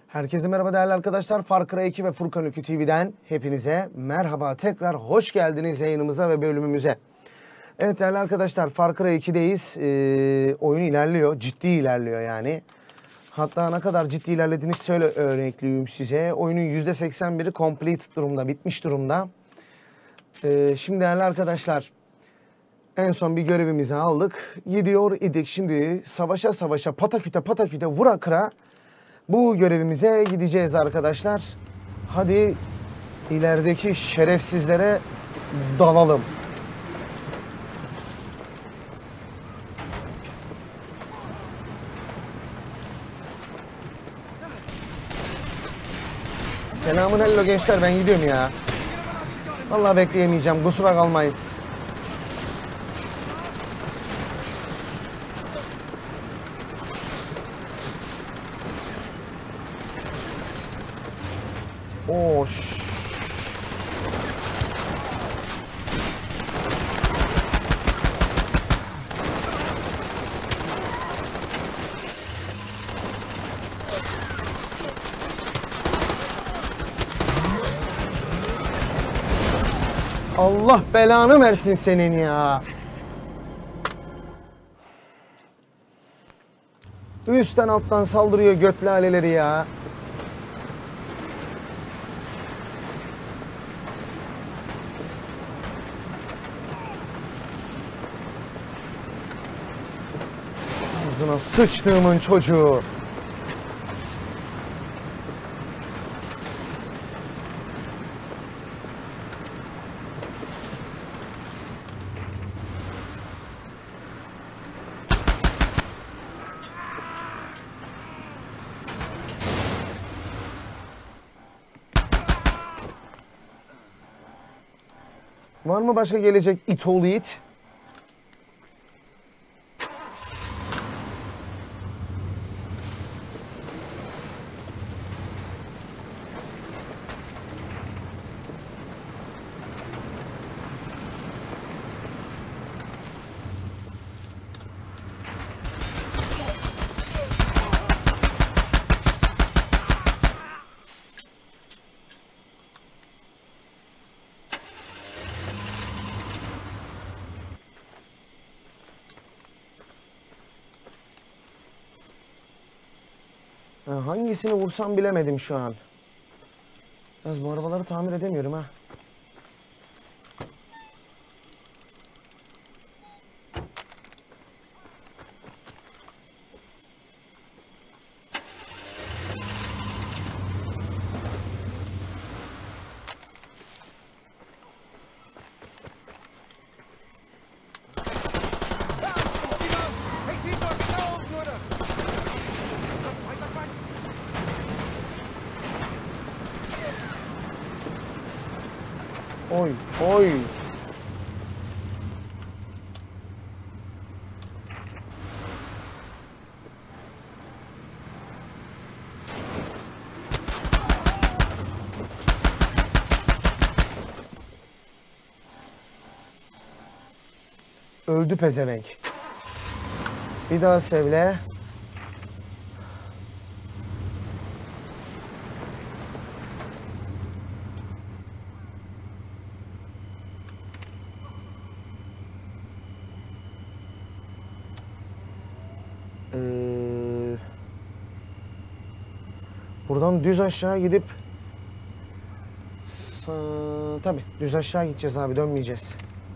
Herkese merhaba değerli arkadaşlar. Far Cry 2 ve Furkan Ülkü TV'den hepinize merhaba. Tekrar hoş geldiniz yayınımıza ve bölümümüze. Evet değerli arkadaşlar, Far Cry 2'deyiz. Oyun ilerliyor, ciddi ilerliyor yani. Hatta ne kadar ciddi ilerlediğini şöyle örnekleyeyim size. Oyunun %81'i complete durumda, bitmiş durumda. Şimdi değerli arkadaşlar, en son bir görevimizi aldık. Gidiyor idik. Şimdi savaşa savaşa, pataküte vura kıra bu görevimize gideceğiz arkadaşlar. Hadi ilerideki şerefsizlere dalalım. Selamun hello gençler, ben gidiyorum ya. Vallahi bekleyemeyeceğim, kusura kalmayın. Oş. Allah belanı versin senin ya. Üstten alttan saldırıyor göt laleleri ya. Ağzına sıçtığımın çocuğu. Var mı başka gelecek it oğlu it? Hangisini vursam bilemedim şu an. Biraz bu arabaları tamir edemiyorum ha. Oy, oy. Öldü pezevenk. Bir daha sevle. Buradan düz aşağı gidip tabii düz aşağı gideceğiz abi, dönmeyeceğiz.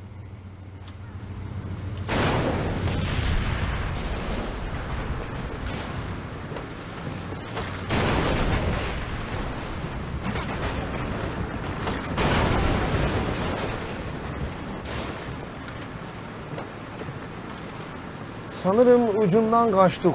Sanırım ucundan kaçtık.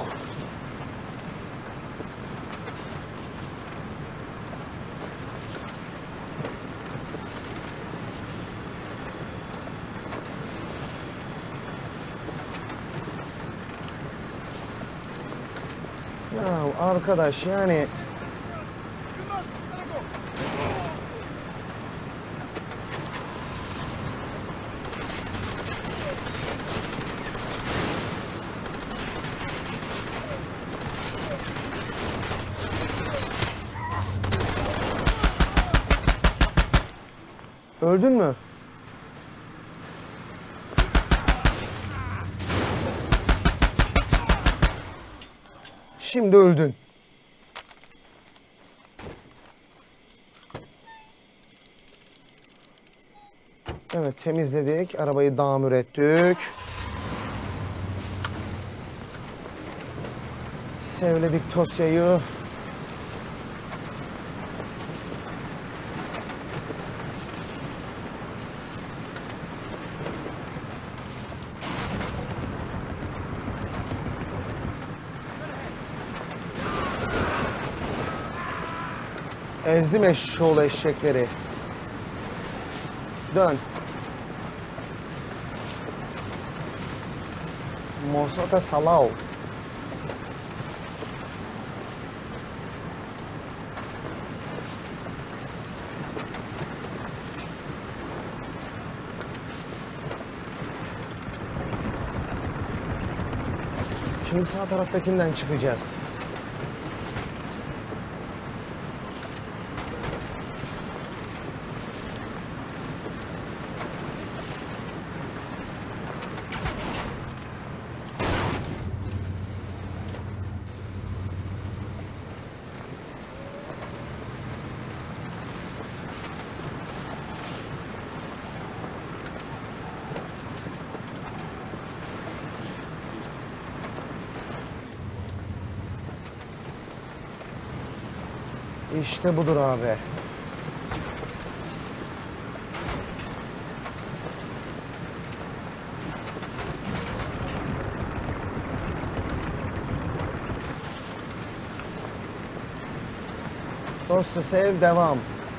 Ya arkadaş yani Öldün mü? Şimdi öldün. Evet, temizledik. Arabayı damir ettik. Sevledik Tosya'yı. Ezdim eşşoğlu eşekleri. Dön. Mosota Salau. Şimdi sağ taraftakinden çıkacağız. İşte budur abi. Dosya sev devam.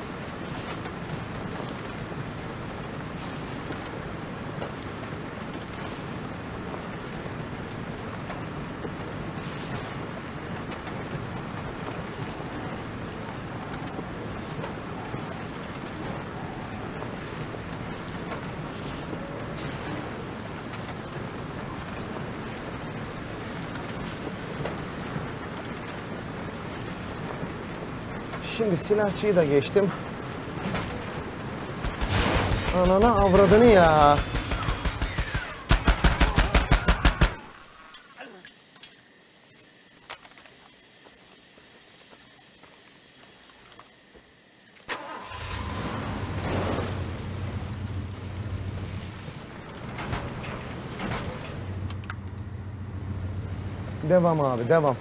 Şimdi silahçıyı da geçtim. Anana avradını ya. Devam abi, devam.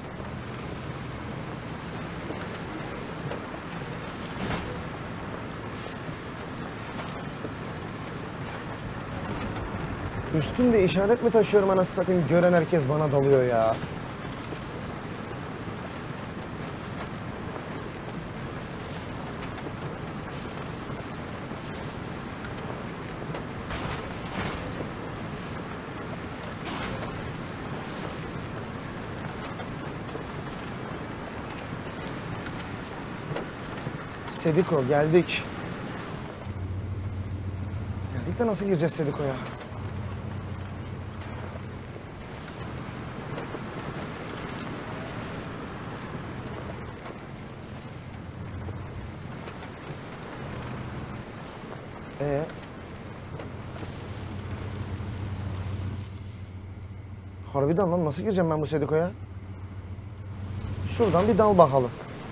Üstümde işaret mi taşıyorum anasını satayım? Gören herkes bana dalıyor ya. Sediko geldik. Geldik de nasıl gireceğiz Sediko'ya? Harbiden lan nasıl gireceğim ben bu Sediko'ya? Şuradan bir dal bakalım.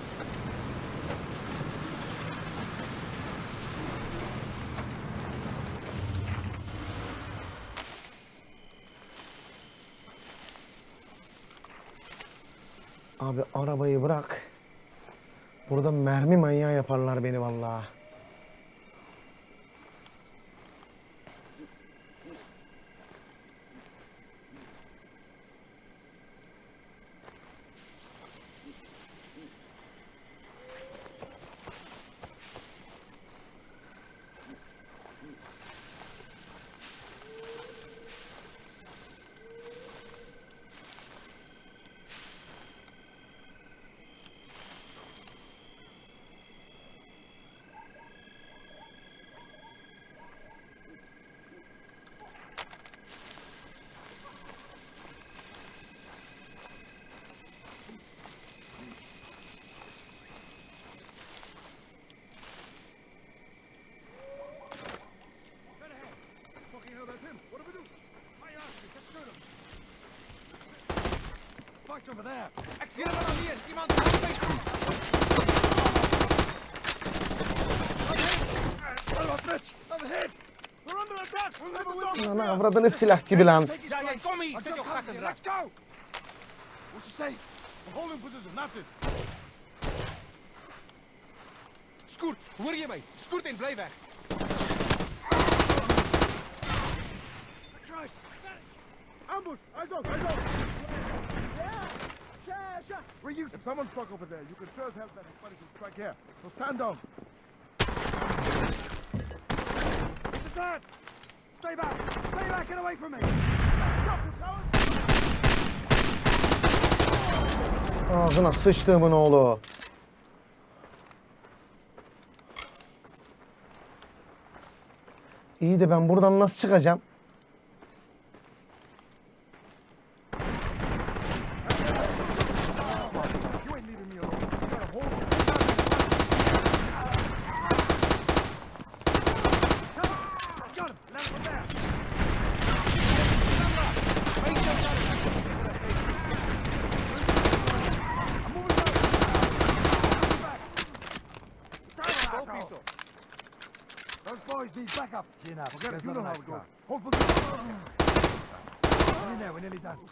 Abi arabayı bırak. Burada mermi manyağı yaparlar beni vallahi. Ana avradını silah gibi lan. Scoot, hoor je mij? Scoot in, blijf weg. Ambush! I go! Yeah! Reuse. If someone's stuck over there, you can first help them if somebody can strike here. So stand down. It's that! Stay back! Stay back! Get away from me! Stop it, cowards! Ağzına sıçtığımın oğlu. İyi de ben buradan nasıl çıkacağım? You ain't leaving me alone. You gotta hold on. Got him! Let him there! Those boys need backup. Forget it, you know how it goes. Hold position. We're in there, we're nearly done.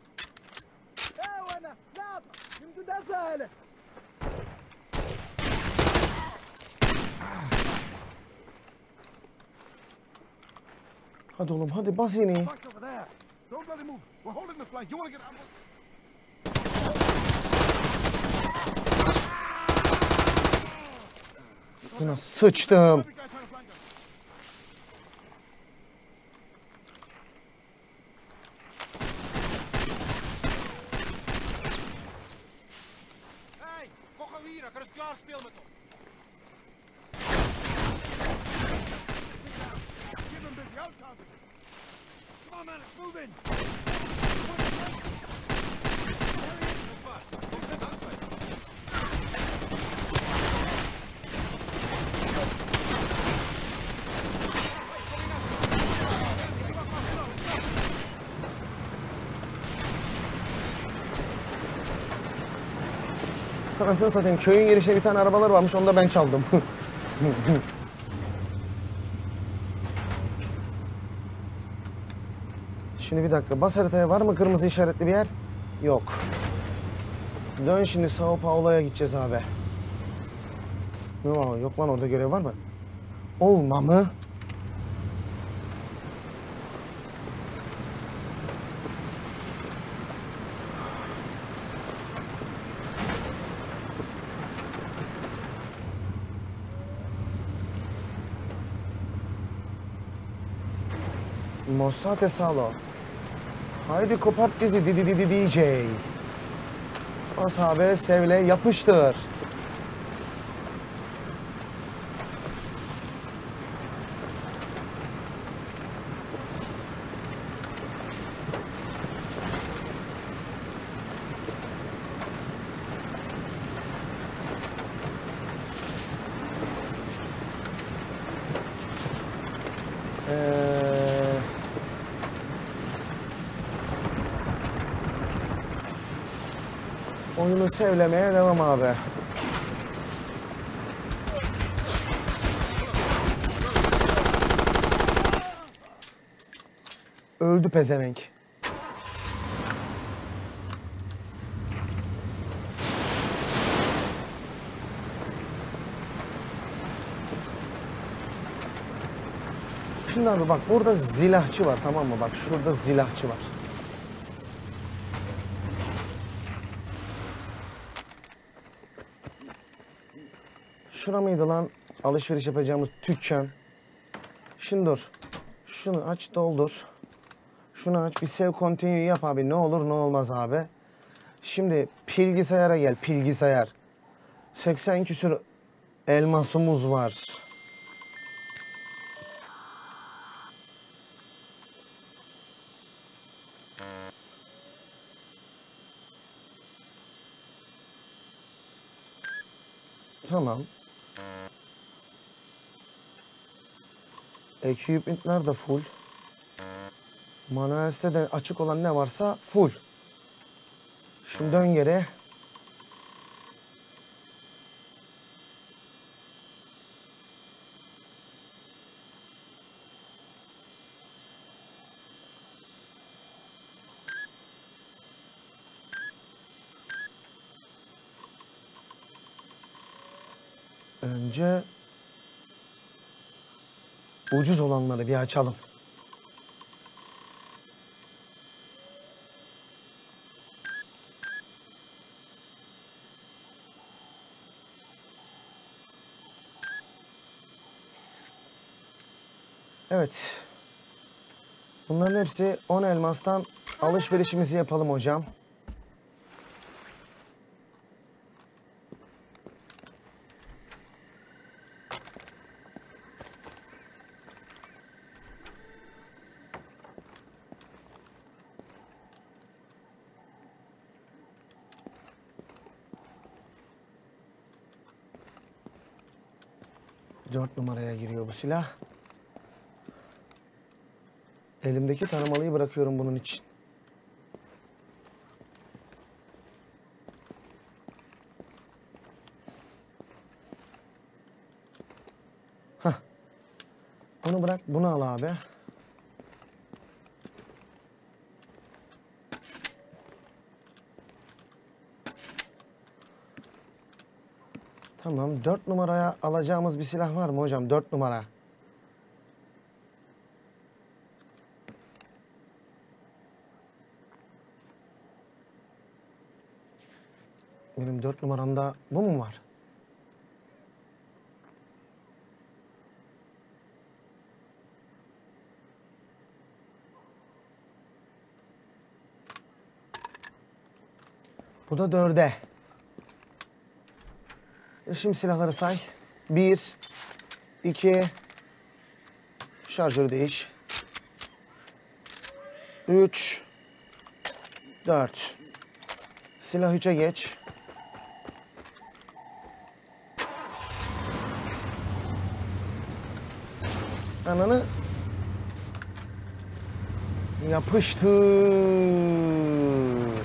Hadi oğlum hadi bas iğneyi. Back over there. Don't let him move. We're holding the flank. You want to get ambushed? Ağzına sıçtım. Every guy trying to flank us. Hey, kom gauw hier, ik kan eens klaar spelen met ons. Keep him busy. Out, Tarzan. Come on, man. It's moving. Anasını satayım, köyün girişinde bir tane arabalar varmış, onu da ben çaldım. Şimdi bir dakika, bas haritaya, var mı kırmızı işaretli bir yer? Yok. Dön şimdi, Sao Paulo'ya gideceğiz abi. Ne var? Yok lan, orada görev var mı? Olma mı? Mossate Salo. Haydi kopart bizi DJ. Bas abi, sevle, yapıştır. Oyunu sevlemeye devam abi. Öldü pezevenk. Şimdi abi bak, burada zilahçı var, tamam mı? Bak şurada zilahçı var. Şura mıydı lan alışveriş yapacağımız dükkan? Şimdi dur. Şunu aç, doldur. Şunu aç, bir save continue yap abi. Ne olur ne olmaz abi. Şimdi bilgisayara gel, bilgisayar. 80 küsür elmasımız var. Tamam. Equipment'ler de full. Manuel sitede açık olan ne varsa full. Şimdi dön geri. Önce ucuz olanları bir açalım. Evet. Bunların hepsi 10 elmastan alışverişimizi yapalım hocam. Dört numaraya giriyor bu silah. Elimdeki taramalıyı bırakıyorum bunun için. Hah. Bunu bırak, bunu al abi. Tamam, 4 numaraya alacağımız bir silah var mı hocam? 4 numara. Benim 4 numaramda bu mu var? Bu da 4'e. Şimdi silahları say. 1, 2, şarjörü değiş. 3, 4. Silah 3'e geç. Ananı yapıştır.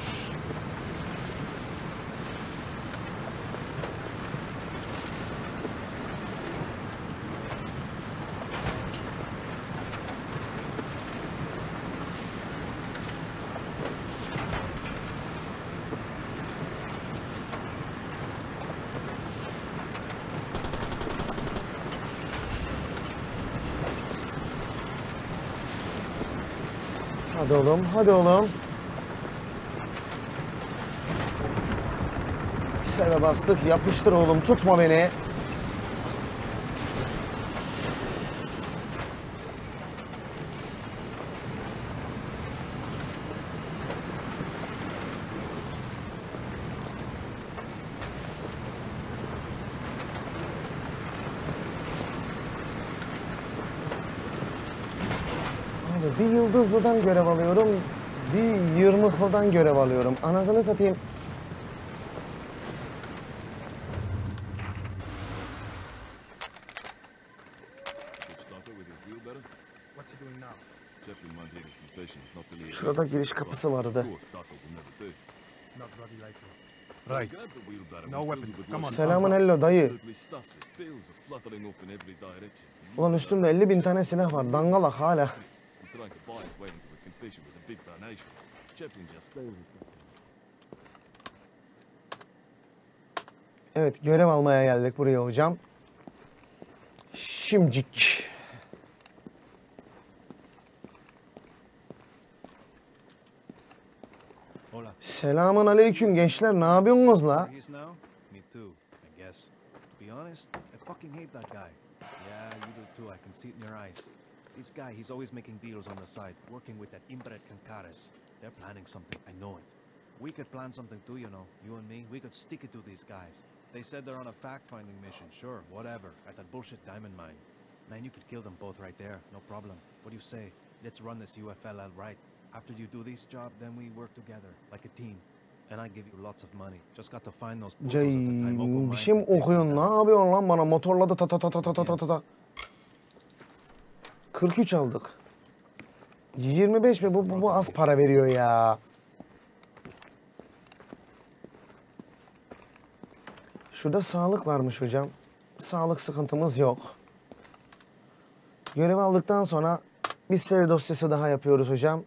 Hadi oğlum, hadi oğlum. Seve bastık, yapıştır oğlum, tutma beni. Abi bir yıldızlıdan görev alıyorum, bir yırmıklıdan görev alıyorum. Anasını satayım. What's he doing now? Şurada giriş kapısı vardı. Not bloody likely. Right. No weapons. Come on. Selamun hello dayı. Ulan üstümde 50.000 tane silah var. Dangalak hala. Evet, görev almaya geldik buraya hocam. Şimcik. Hola. Selamun aleyküm gençler. Ne yapıyorsunuz la? He's now? Me too, I guess. To be honest, I fucking hate that guy. Yeah, you do too. I can see it in your eyes. This guy, he's always making deals on the side, working with that inbred Cancares. They're planning something. I know it. We could plan something too, you know. You and me, we could stick it to these guys. They said they're on a fact-finding mission. Sure, whatever. At that bullshit diamond mine. Man, you could kill them both right there. No problem. What do you say? Let's run this UFL right. After you do this job, then we work together, like a team. And I give you lots of money. Just got to find those putos at the Taimoko mine. Bir şey mi okuyorsun? Ne yapıyorsun lan bana? Motorla da ta ta ta ta ta ta ta ta. 43 aldık. 25 mi? Bu az para veriyor ya. Şurada sağlık varmış hocam. Sağlık sıkıntımız yok. Görev aldıktan sonra bir seri dosyası daha yapıyoruz hocam.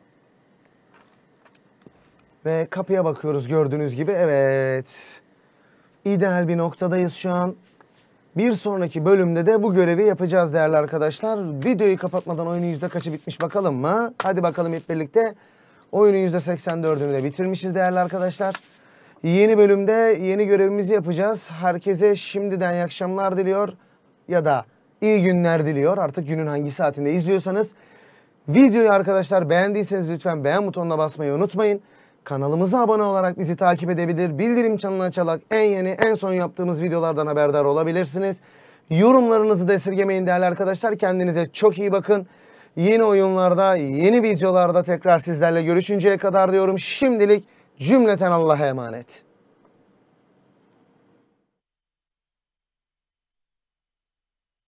Ve kapıya bakıyoruz gördüğünüz gibi. Evet. İdeal bir noktadayız şu an. Bir sonraki bölümde de bu görevi yapacağız değerli arkadaşlar. Videoyu kapatmadan oyunun yüzde kaçı bitmiş bakalım mı? Hadi bakalım hep birlikte. Oyunun %84'ünü de bitirmişiz değerli arkadaşlar. Yeni bölümde yeni görevimizi yapacağız. Herkese şimdiden iyi akşamlar diliyor ya da iyi günler diliyor. Artık günün hangi saatinde izliyorsanız. Videoyu arkadaşlar beğendiyseniz lütfen beğen butonuna basmayı unutmayın. Kanalımıza abone olarak bizi takip edebilir. Bildirim çanını açarak en yeni en son yaptığımız videolardan haberdar olabilirsiniz. Yorumlarınızı da esirgemeyin değerli arkadaşlar. Kendinize çok iyi bakın. Yeni oyunlarda, yeni videolarda tekrar sizlerle görüşünceye kadar diyorum. Şimdilik cümleten Allah'a emanet.